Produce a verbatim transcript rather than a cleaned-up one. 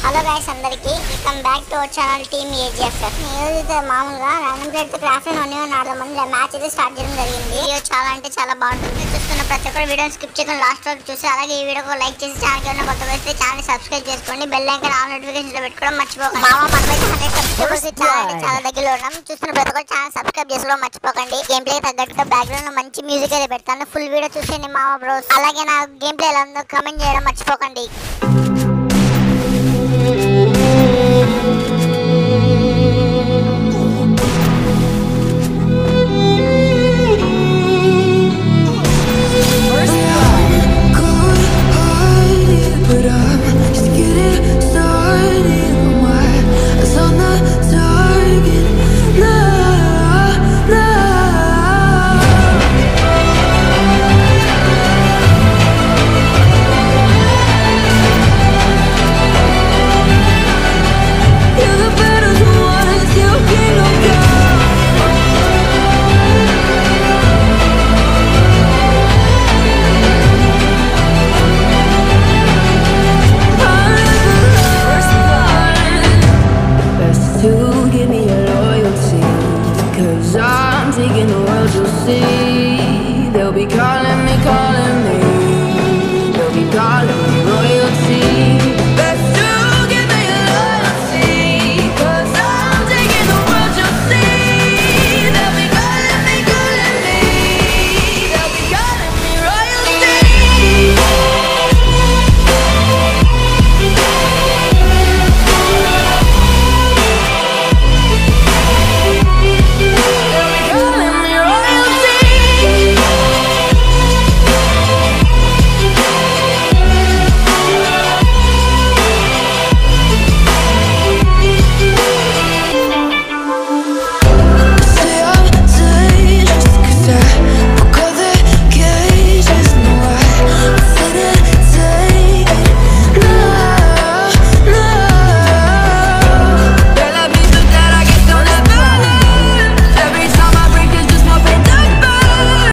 Hello guys అందరికి welcome back to our channel team A G F F. ఈరోజైతే మామూలుగా random player తో craft one one ఆడదామని match అయితే స్టార్ట్ చేయడం జరిగింది. వీడియో చాలా అంటే చాలా బాగుంటుంది. చూస్తున్న ప్రతి ఒక్కరు వీడియోని స్కిప్ చేయకుండా లాస్ట్ వరకు చూసి అలాగే ఈ వీడియోకి లైక్ చేసి ఛానల్ కి కొత్తగా వస్తే ఛానల్ సబ్స్క్రైబ్ చేసుకోండి. బెల్ ఐకాన్ ఆల్ నోటిఫికేషన్స్ లో పెట్టుకోవడం మర్చిపోకండి. మామ మనమైతే హండ్రెడ్ సబ్స్క్రైబర్స్ చాలా అంటే చాలా దగ్గరలో ఉన్నాం. చూస్తున్న ప్రతి ఒక్కరు ఛానల్ సబ్స్క్రైబ్ చేసుకోవడం మర్చిపోకండి. గేమ్ ప్లే తగ్గట్టుగా బ్యాక్గ్రౌండ్ లో మంచి మ్యూజిక్ అయితే పెడతాను. ఫుల్ వీడియో చూసేయండి మామ బ్రోస్. అలాగే నా గేమ్ ప్లే ఎలా ఉందో కామెంట్ చేయడం మర్చిపోకండి.